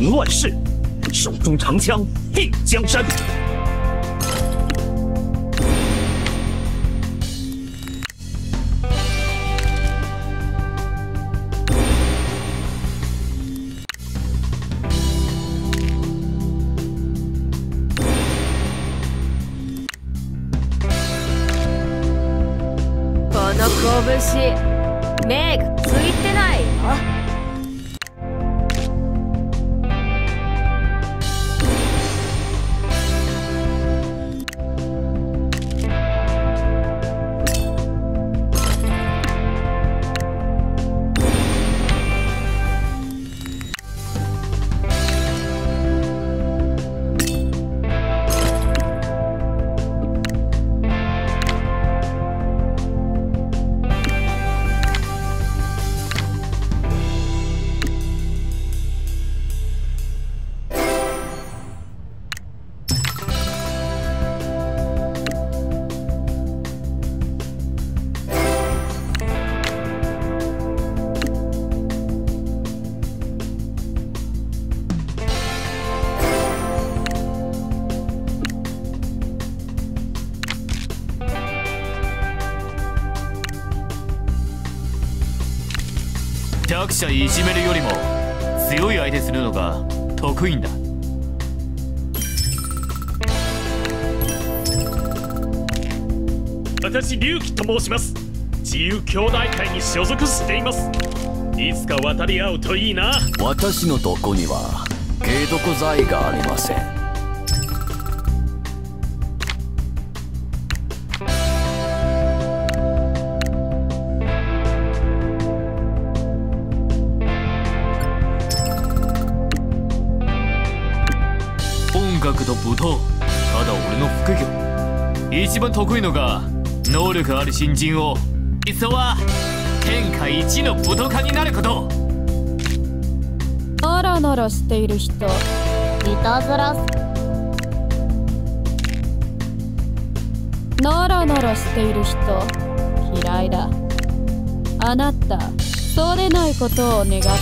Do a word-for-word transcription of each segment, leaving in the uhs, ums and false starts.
平乱世，手中长枪定江山。 この拳、目がついてないよ。 弱者いじめるよりも強い相手するのが得意んだ。 私龍騎と申します。自由兄弟会に所属しています。いつか渡り合うといいな。 私のとこには解毒剤がありません。 音楽と舞踏、ただ俺の副業。一番得意のが能力ある新人を理想は天下一の武闘家になること。 ナラナラしている人、いたずらす。ナラナラしている人、嫌いだ。あなた、そうでないことを願っています。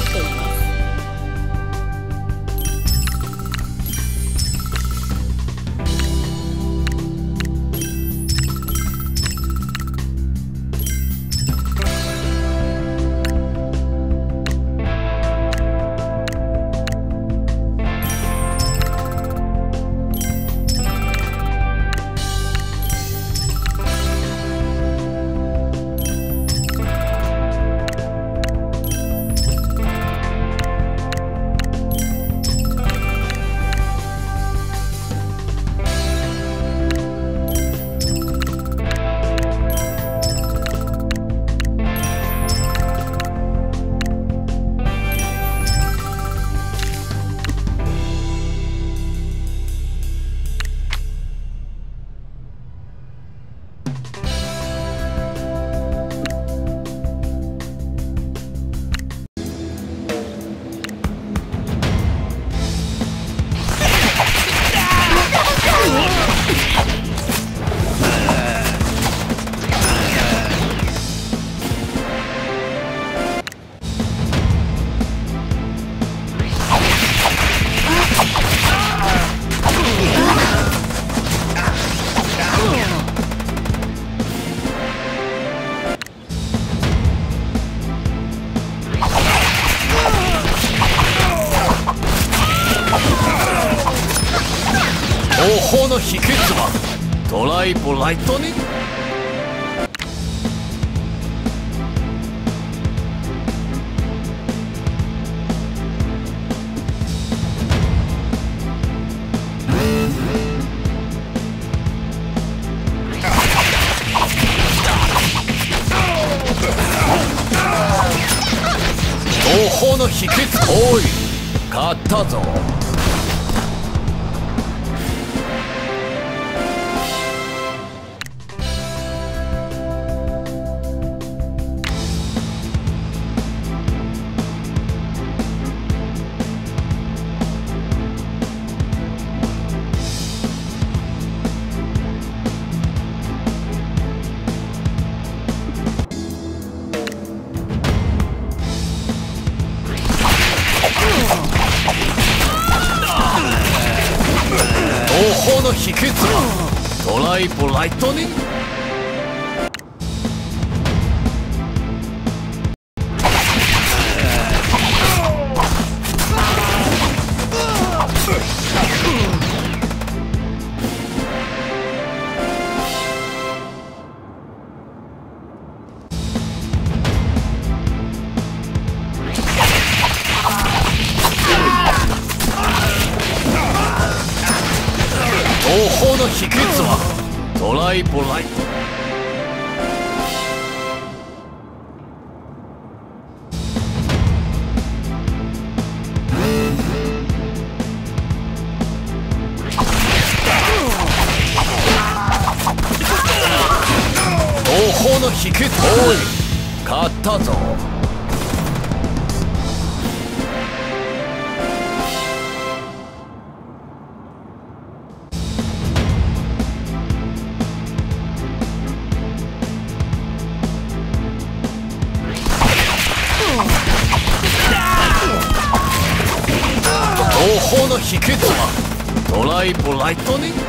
方法の秘訣はトライポライトニング。方法の秘訣、おい勝ったぞ。 秘訣はドライブライトニング。東方の秘訣はドライブライト。東方の秘訣、おい勝ったぞ。東方の秘訣はドライブライトニング。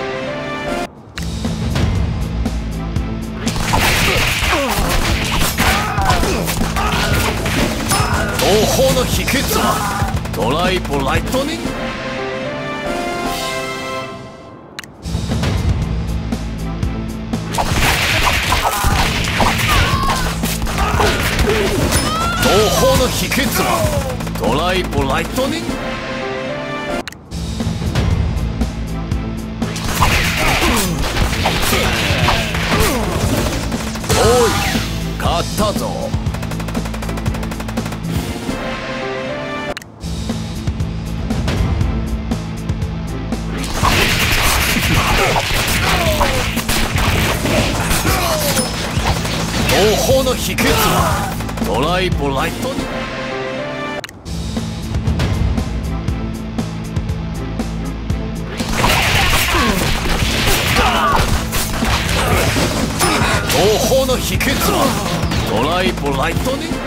東方の秘訣はドライブライトニング。東方の秘訣はドライブライトニング。おい勝ったぞ。東方の秘訣はドライブライトニング。東方の秘訣はドライブライトニング。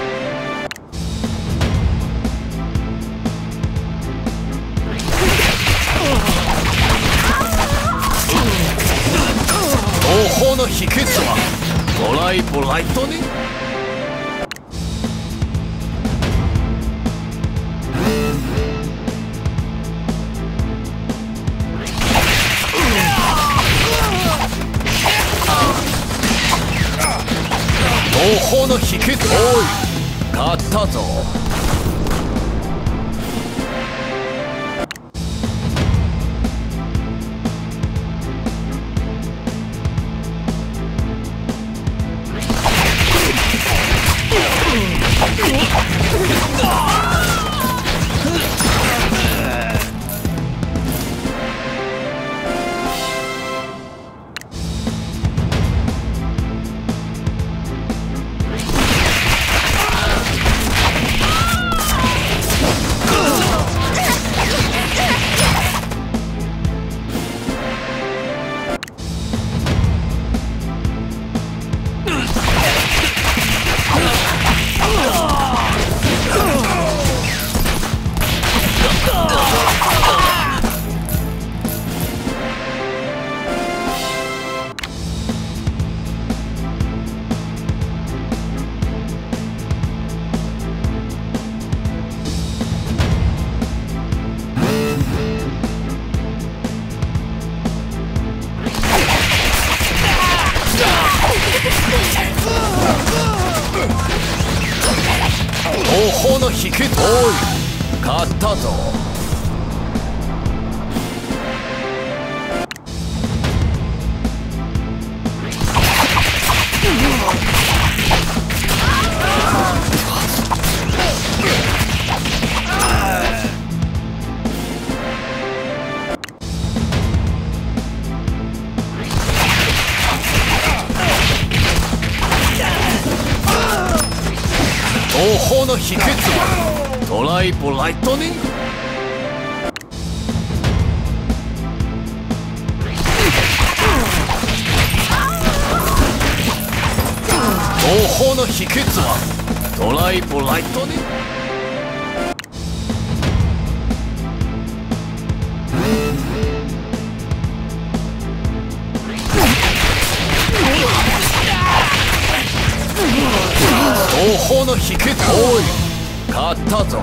東方の秘訣はドライブライトニング。東方の秘訣、おい勝ったぞ。東方の秘訣、おい勝ったぞ。東方の秘訣はドライブライトニング。東方の秘訣はドライブライトニング。東方の秘訣。おい勝ったぞ。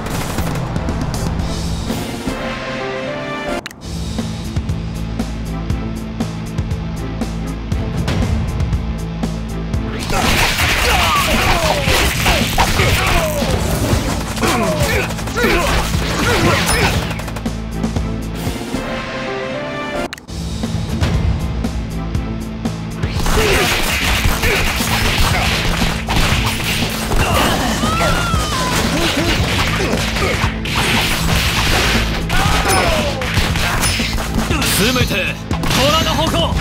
全て虎の矛。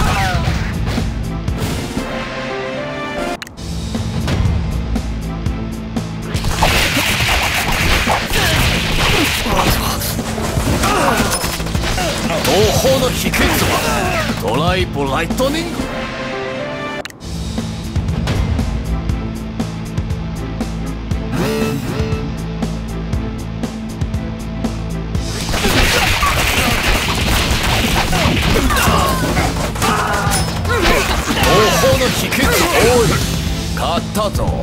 東方の秘訣はドライブライトニング。東方の秘訣。おい勝ったぞ。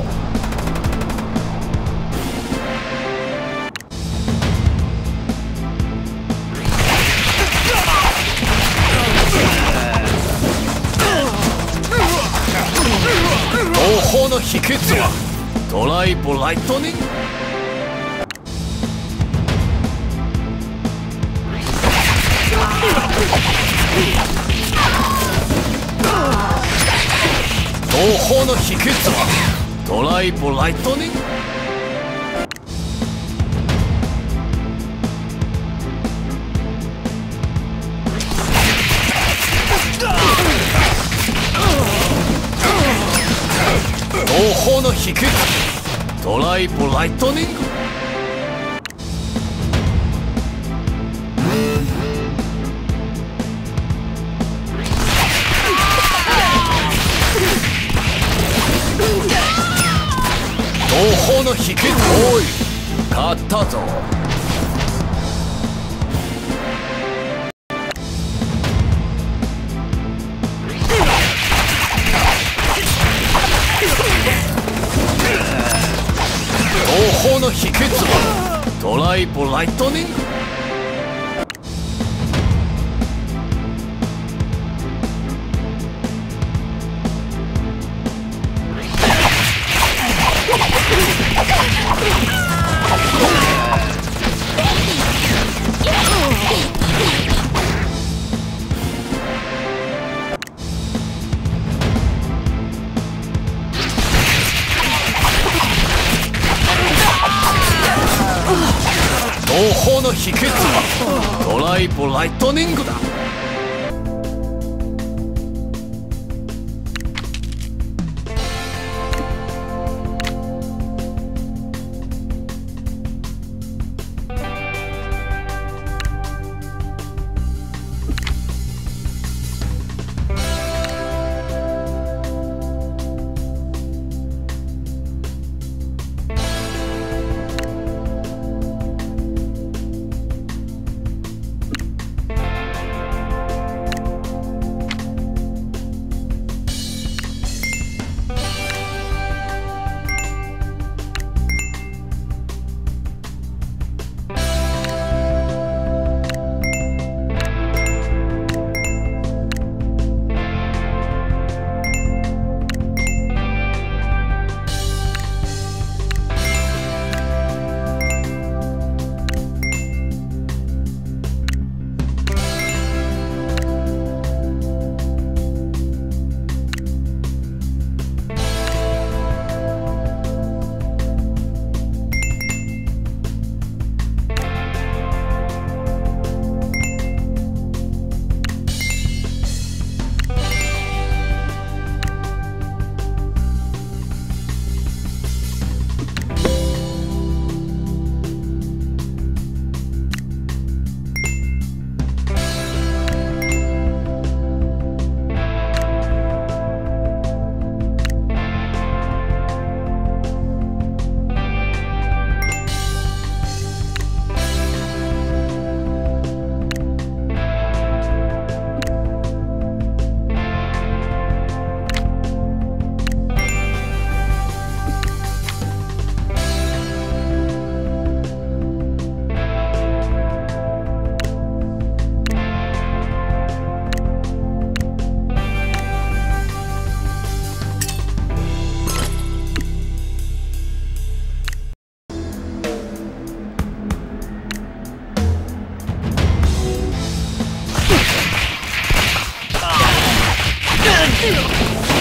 東方の秘訣はドライブライトニング。東方の秘訣はドライブライトニング。東方の秘訣ドライブライトニング。東方の秘訣。おい勝ったぞ。東方の秘訣はドライブライトニング。東方の秘訣はドライブライトニングだ。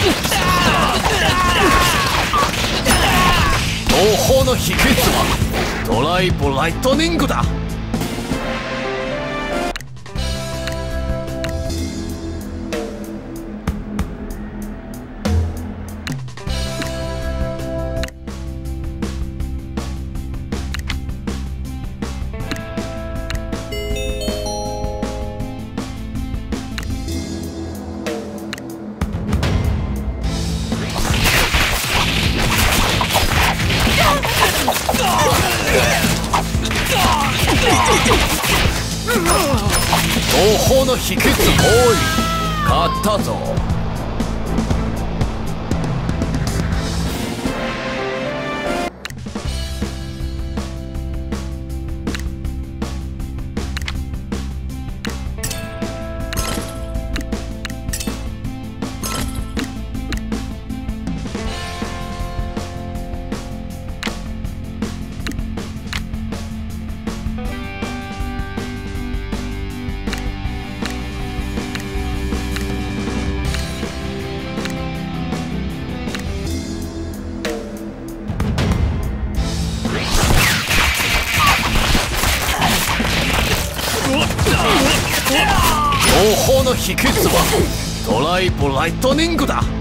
東方の秘訣はドライブライトニングだ。東方の秘訣、おい勝ったぞ。東方の秘訣はドライブライトニングだ。